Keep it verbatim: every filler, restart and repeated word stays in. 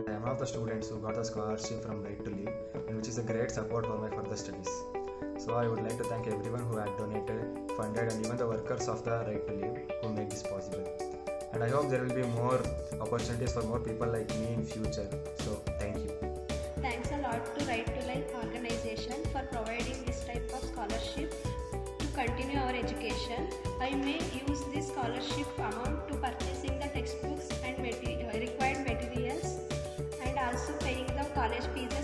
I am one of the students who got the scholarship from Right to Live, and which is a great support for my further studies. So I would like to thank everyone who had donated, funded, and even the workers of the Right to Live who made this possible. And I hope there will be more opportunities for more people like me in future. So thank you. Thanks a lot to Right to Life organization for providing this type of scholarship to continue our education. I may use this scholarship amount to purchasing the textbooks and material, required materials, and also paying the college fees